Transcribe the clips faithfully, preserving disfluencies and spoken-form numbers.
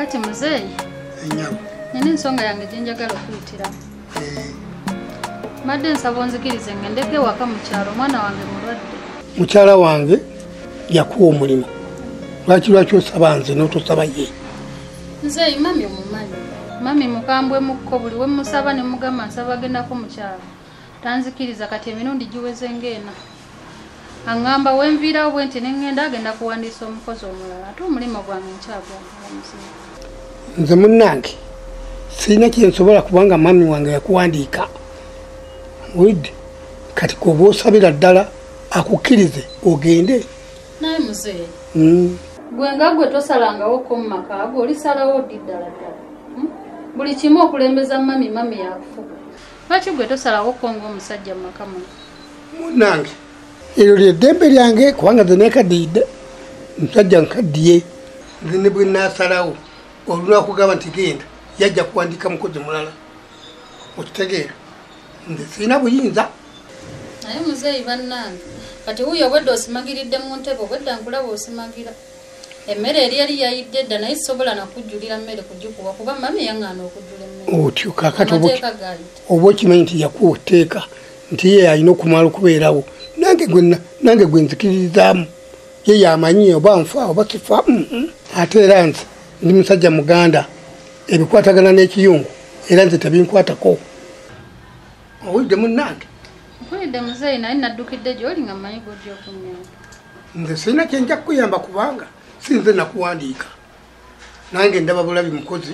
kati muzeeyi enyama nina ensonga yange gye njagala okuyitira madde nsaba onzikirize ngendeko ewaka mu kyalo omwana wange mulwadde. Mukyala wange yakuwa omulimu lwaki lwaki osaba nze n'otosaba ye? Nzeeyi mami omumanyi mami mukambwe mukko buli we musaba ne mugamba nsaba agendako mu kyalo tanzikiriza kati emirundi giweze ng'ena aŋŋamba wenviirawo bwe nti ne ŋŋenda agenda kuwandiisa omukozi omulala ate omulimu gwange nkyagwagalamuzimu. Nze munnange sirina kyensobola kubanga mami wange yakuwandiika widde kati koba osabira ddala akukkirize ogende. Naye muzeeyi gwe nga gwe tosalangawoko mu maka ago olisalawo ddi ddala ddala buli kimu okulembeza mami mami yakufuga lwaki gwe tosalawoko ng'omusajja mu maka muno? Munnange eryo ly'eddembe lyange kubanga nze neekaddiidde omusajja nkaddiye nze ne bwe naasalawo olulwa kugamba nti genda yajja kuwandiika mukozi mulala okitegeera nze sirina buyinza. Naye muzeeyi bannange kati wuyo obwedda osimagiridde mu ntebe obwedda nkulaba osimagira emmere eri yali yayidde dda naye sisobola nakujjulira mmere kugikuwa kuba mami yaŋŋaana okujjula emmere. Otyo kaakati oba okimanyi nti yakuwa etteeka nti ye alina okumala okubeerawo nange gwe nzikiririzaamu ye yamanyi oba nfa oba sifa ate era nze ndi musajja muganda ebikwatagana n'ekiyungu era nze tebinkwatako owulidde munnange? Mpulidde muzeeyi naye naddukidde gy'oli nga mmanyi gojja okunyamba. Nze sirina kyenja kukuyamba kubanga sinze nakuwandiika nange ndaba bulabi mukozi.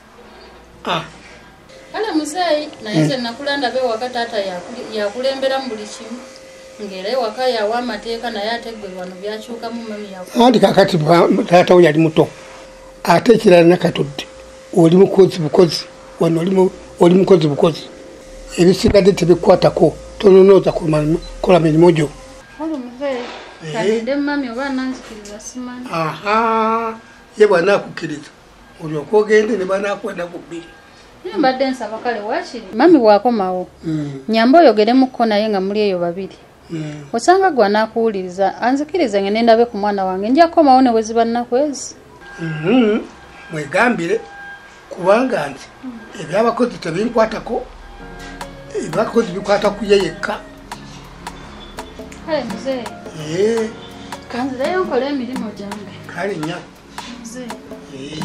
Kale muzeeyi naye nze nakula ndabe ewaka taata yakulembera mu buli kimu ng'era ewaka yawa amateeka naye ate ggwe wano byakyukamu mami yaku. Anti kakati taata we yali muto ate ekirala nakatudde oli mukozi bukozi wano oli mukozi bukozi ebisigadde tebikwatako tononooza kola mirimu gyo. Olwo muzeeyi kadde mami oba nanzikiriza simanyi. Aha ye bw'anaakukkiriza olyoka ogende ne banaakwenda ku bbiri. Naye mbadde nsaba kale waakiri mami bw'akomawo nyamba oyogeremukko naye nga muli eyo babiri osanga gwe anaakuwuliriza anzikirize ngende ndabe ku mwana wange nja kukomawo ne bwe ziba nnaku ezi. Mwegambire kubanga nti ebyabakozi tebinkwatako ebyabakozi bikwata ku ye yekka. Kale muzeeyi kanzireyo nkole emirimu gyange. Kale nnya muzeeyi.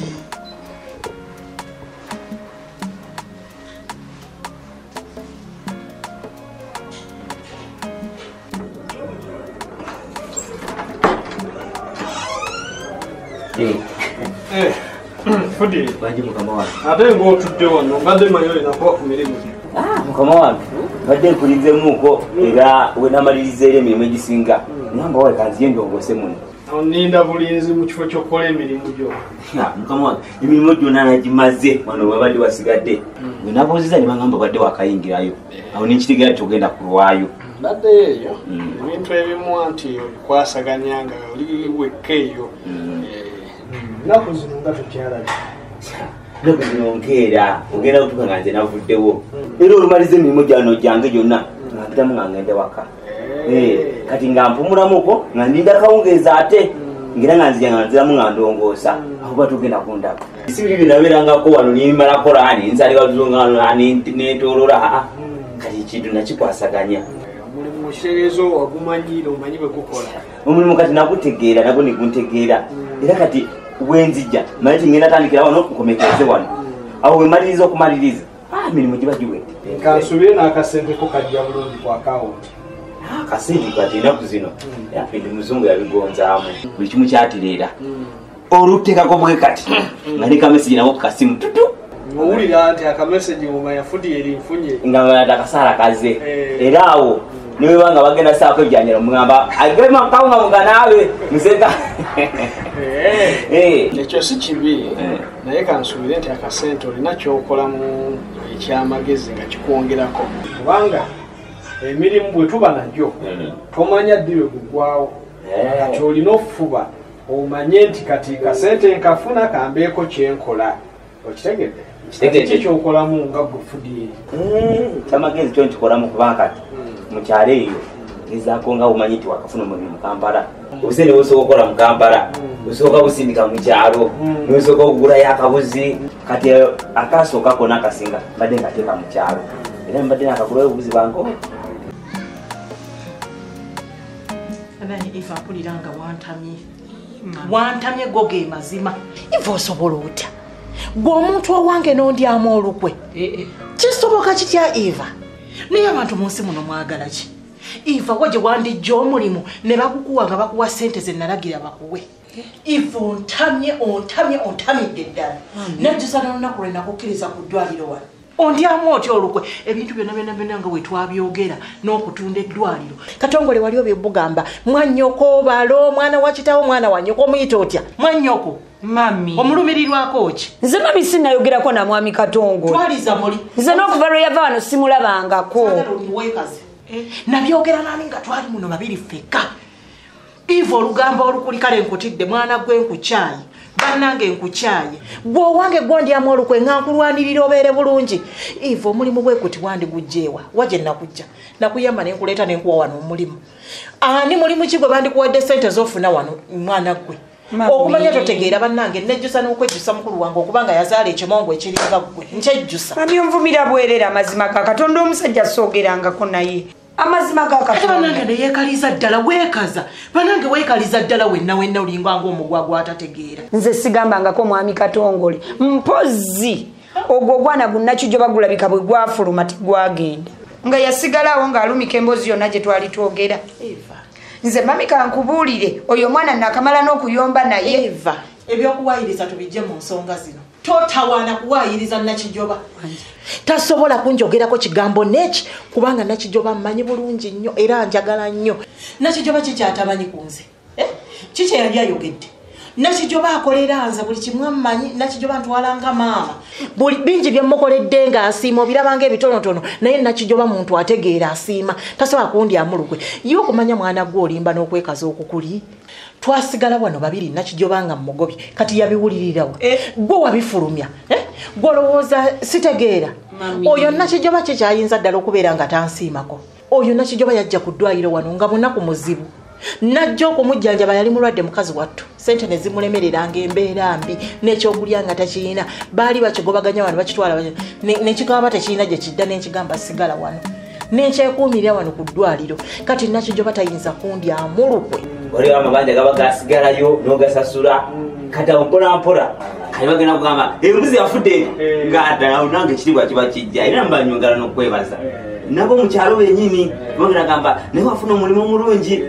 Eh, fudi. Baji mukama wange. Ate ng'otudde wano mbadde manyi olina kuba ku mirimu. Ah, mukama wange. Badde nkulizemuuko era we namaliriza era emirimu egisinga. Namba wawe kanziye ndongoose muno. Oninda bulinzi mu kifo ky'okukola emirimu gyo. Mukama wange, emirimu gyonna nagimaze wano wabadde wasigadde. Bwe nabuuziza ne bangamba badde wakayingirayo. Awo nenkitegeera nti ogenda kulwayo. Badde eyo ebintu ebimu anti obikwasaganya nga oli wekka eyo. Naku zino nga tukyalabye. Naku zino nkeera ogenda kutuuka nga nze navuddewo. Era olumaliza emirimu gyano gyange gyonna ngapitamu nga ngende waka. Kati nga mpumulamuko nga ndinda kawungeeza ate ngera nga nzija nga nziramu nga ndongoosa aho ba tugenda kundaba. Si biri binabeerangako wano nimala kolani nzaliwa tuzonga netolola kati ekintu nakikwasaganya. Omulimu kitegeezo wagumanyire omanyi bwe gukola. Omulimu kati nagutegeera nagwo neguntegeera era kati wenzija manyi ngenda tandikira wano nkomekereze wano awo wemaliriza okumaliriza emirimu giba giwedde. Kansubire n'akasente ko kajja bulungi ku akawunti. Akasente kati ennaku zino ndi muzungu yabigonzaamu buli kimu kyatireera oluteekako bwe kati nga ne kamesegi nako ku kasimu tutu owulira nti akamesegi muma yafudi eri nfunye nga akasaala kaze era awo niwe banga bagenda saako ebyanjala mugamba agema kawunga muganaawe museka ekyo si kibi naye kansubire nti akasente olina kyokolamu ekyamagezi nga kikwongerako kubanga emirimu bwe tuba najyo tomanya ddi lwe gugwawo kati olina okufuba omanye nti kati kasente nkafuna kambeeko kyenkola okitegedde kikyokolamu nga gufudi eri kyamagezi kyo nkikolamu kubanga kati mukyalo eyo gezaako nga omanyi nti wakafuna omulimu Kampala obusente busobola okukola mu Kampala busobola busindika mu kyalo busobola okugula yakabuzi kati akasooka kona akasinga mbadde ngateeka mu kyalo era mbadde nakagulayo obubuzi bango abani ifa mpulira nga wantamye wantamye goge mazima iva osobola otya gwe omuntu owange n'ondyamu olukwe kisoboka kitya Eva naye abantu mu nsi muno mwagala ki Eva waje wandijja omulimu ne bakukuwa nga bakuwa sente ze nalagira bakuwe Eva ontamye ontamye ontamidde ddala najjusa n'olunaku lwe nakukkiriza ku ddwaliro wano ondyamu otya olukwe ebintu byonna byonna byonna nga we twabyogera n'okutunda eddwaliro Katongole wali obyebugamba mwannyoko balo mwana wa kitawo mwana wa nnyoko omuyita otya mwannyoko mami omulumirirwako ki nze mami sinnayogerako na mwami Katongole twaliza muli nze n'okuva lwe yava wano simulabangako nabyogera nani nga twali muno babiri ffekka Ivo olugamba olukulikale nkutidde mwana gwe nkukyayi bannange nkukyaye gwe owange gwondyamu olukwe nga nkulwanirira obeere bulungi Ivo omulimu gwe kuti wandi gujjeewa waje nakujja nakuyamba ne nkuleeta ne nkuwa wano omulimu ani mulimu ki gwe bandikuwadde sente z'ofuna wano mwana gwe okumanya totegeera bannange nejjusa n'okwejjusa mukulu wange okubanga yazaala ekimongo ekiringa gwe nkyejjusa mami onvumira bwerera amazima ga Katonda omusajja soogerangako naye amazima ga Katonda bannange ne yeekaliza ddala weekaza bannange weekaliza ddala wenna wenna olinganga omugwagwa atategeera nze sigambangako mwami Katongole mpozi ogwo ogwana gunnakijo bagulabika bwe gwafuluma tegwagenda nga yasigalawo ng'alumika emboozi yonna gye twali twogera nze mami kankubuulire oyo mwana nakamala n'okuyomba naye Eva ebyokuwaayiriza tubijje mu nsonga zino totawaana kuwaayiriza Nakijoba tasobola kunjogerako kigambo neki kubanga Nakijoba mmanyi bulungi nnyo era njagala nnyo Nakijoba kikyatamanyi ku nze eh? kiki yali ayogedde Nakijoba akolera nze buli kimu ammanyi Nakijoba ntwalanga maama buli bingi bye mukoledde nga asiima obirabanga ebitonotono naye Nakijoba muntu ategeera asiima tasobola kundyamu lukwe ye okumanya mwana gwe olimba n'okwekaza okukuli twasigala wano babiri Nakijoba nga mmugobye kati yabiwulirirawo gwe wabifulumya eh? gwolowooza sitegeera oyo Nakijoba kye kyayinza ddala okubeera nga tansiimako oyo Nakijoba yajja ku ddwaliro wano nga munaku muzibu najja okumujjanjaba yali mulwadde mukazi wattu sente ne zimulemereranga embeera mbi n'ekyogulya nga takiyina baali bakigobaganya wano bakitwala nekikaba tekiyina gye kidda n'ekigamba sigala wano n'ekyekuumirira wano ku ddwaliro kati Nakijoba tayinza kundyamu lukwe waliwo amabanja gaba gasigalayo n'ogasasula kati awo mpolampola kali bagenda kugamba embuzi yafudde nga nange ekitiibwa kiba kijja era mbanyongala n'okwebaza nabo mukyalo bennyini bagenda gamba naye wafuna omulimu omulungi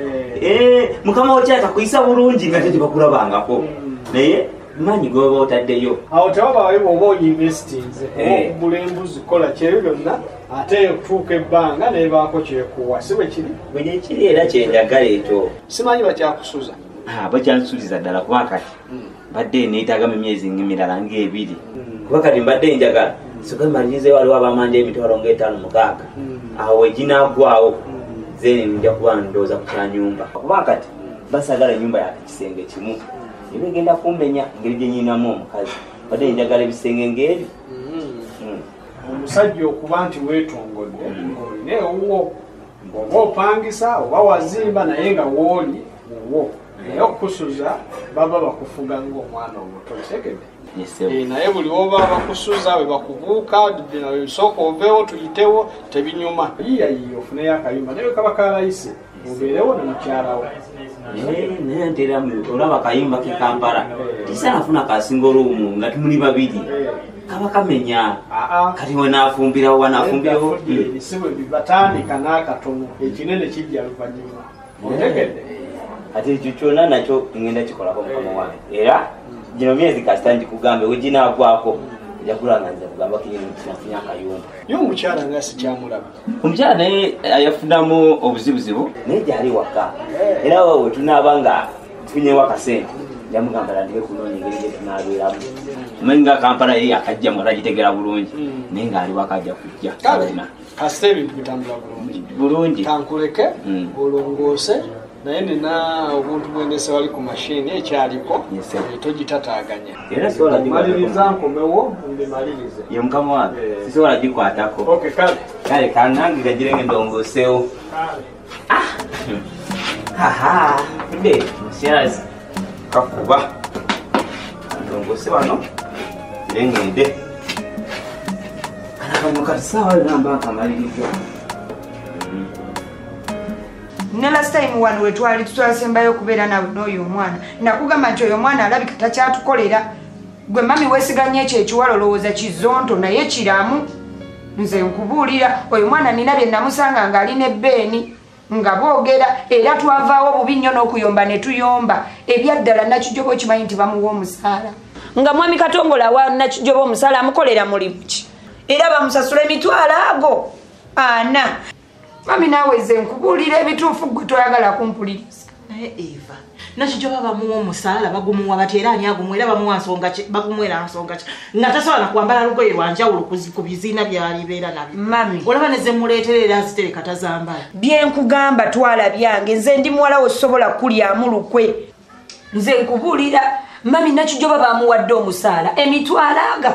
mukama wo kyatakwisa bulungi nga tekibakulabangako naye manyi goba otaddeyo awo tewabawe bwoba oyinvestinze okugula embuzi kola kyebyo byonna ate okutuuka ebbanga nebaako kyekuwa si bwe kiri bwe kiri era kyenjagala ekyo simanyi bakyakusuza bakyansuliza ddala kuba kati mbadde neetagamu emyezi mirala ng'ebiri kuba kati mbadde njagala sokamalirize waliwo abamanja emitwalo ng'etaano mukaaga awo eginaagwawo zeni nja kuba ndooza ku kyanyumba kuba kati basagala ennyumba yake kisenge kimu ebigenda kummenya engeri gye nyinamu omukazi badde njagala ebisenge ng'ebi omusajja okuba nti weetongodde olina ewuwo oba opangisa oba wazimba naye nga wooli wuwo naye okusuza baba bakufuga ng'omwana omuto kitegedde naye buli woba bakusuza bwe bakubuuka sooka oveewo tuyitewo tebinyuma yiyayiya ofuneyo akayumba naye kaba kalayise obeerewo nemukyalawo naye nteramu olaba akayumba ke Kampala tisanafuna kasinga oluumu nga tumuli babiri kaba kamenya kati wenaafumbirawo wanaafumbirawo batandika n'akatono ekinene kijja luvanyuma otegedde ati ekyo kyonna nakyo ngenda kikolako mukama wange era gino myezi kasita ndikugambe weginaagwako yakulanga nze kugamba kinafunya akayumba ye omukyala nga sikyamulaba omukyala naye yafunamu obuzibuzibu naye gyali waka era we tunaaba nga tufunyewo akasente yamugamba landike kunoonya engeri gye tunaabeeramu omanyi nga Kampala ye akajjamu atagitegera bulungi naye ngaali waka ajja kujja kasita ebintu bitambula bulungi bulungi kankuleke olongoose naye nina obuntu bwendese wali ku mashini ekyaliko togitataaganya maliriza nkomewo mbimalirize ye mukama wange sisobola gikwatako kale kanange gagirenge ndongoosewo Haha, mbe, msiazi. Kakuba. Ndongo se wano. Ngende. Ana kama sawa namba kamalirizo. Ne last time wano wetwali tutwasembayo kubeera nawe n'oyo omwana. Nakugamba nti oyo omwana alabika takyatukolera. Gwe mami wesiganye ekyo ekiwalo lowooza kizonto naye kiramu. Nze nkubuulira oyo mwana nina bye namusanga ng'alina ebbeeni nga boogera era twavaawo bubi nnyo n'okuyomba ne tuyomba ebyaddala Nakijoba okimanyi nti bamuwa omusaala nga mwami Katongole awa Nakijoba omusaala amukolera mulimu ki era bamusasula emitwalo ago ana mami naawe nze nkubuulira ebituufu gwe toyagala kumpuliriza naye Eva Nakijoba bamuwa omusaala bagumuwa bati era ani agumwera bamuwa nsonga ki bagumwera nsonga ki nga tasobola kwambala lugoye lwanjawulo ku biziina byalibeera nabyo mami olaba ne ze muleeterera azitereka tazambala bye nkugamba twala byange nze ndi muwala osobola kulyamu lukwe nze nkubuulira mami Nakijoba bamuwadde omusaala emitwalo aga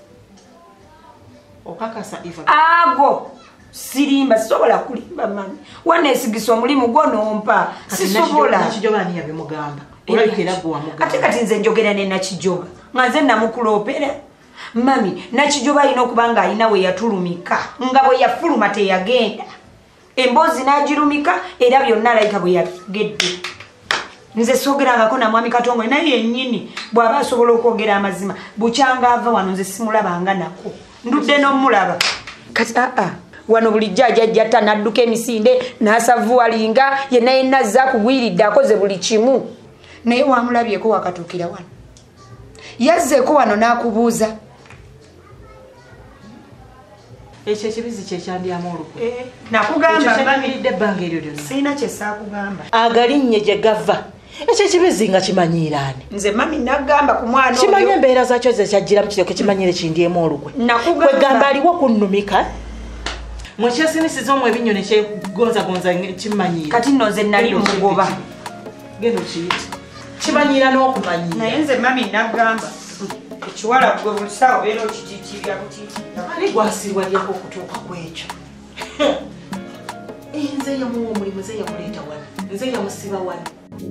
okakasa Eva ago sirimba sobola kulimba mami wanesigisa omulimu gwo nompa sisobola Nakijoba ani yabimugamba olabikira gwe wamugamba ate kati nze njogera ne Nakijoba nga nze namukulopera mami Nakijoba alina okuba nga alina we yatulumika nga bwe yafuluma teyagenda emboozi n'agirumika era byonna alayika bwe yagedde nze soogerangako na mwami Katongole naye yennyini bw'aba asobola okwogera amazima bukyanga ava wano nze simulabanga nako ndudde n'omulaba kati aa wano bulijjo ajajjatta n'adduka emisinde n'asavuwalinga yenna yenna azza akugwiridde akoze buli kimu naye wamulabyeko wakatuukira wano yazzeeko wano n'akubuuza ekyo ekibizi kyekyandyamu olukwe nakugamba kyamiridde ebbanga eryo lyonna sirina kyesaakugamba agalinnye gye gava ekyo ekibizi nga kimanyiiraani nze mami nagamba ku mwana kimanye embeera zakyo ze kyajjira mu kireko kimanyire kindyemu olukwe kwegamba aliwo kunnumika mwekyesinisizza omu ebinyo nekyegonzagonza kimanyiira kati nno nze nali mugoba genda okiyita kimanyiira n'okumanyira naye nze mami nagamba ekiwala gwe buli ssaawa obeera okitiikirira butiikirira ani gwasirwalyeko okutuuka ku ekyo nze yamuwa omulimu nze yamuleeta wano nze yamusiba wano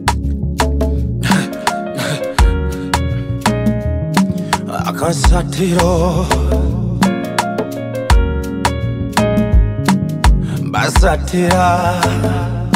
akasatiro basatira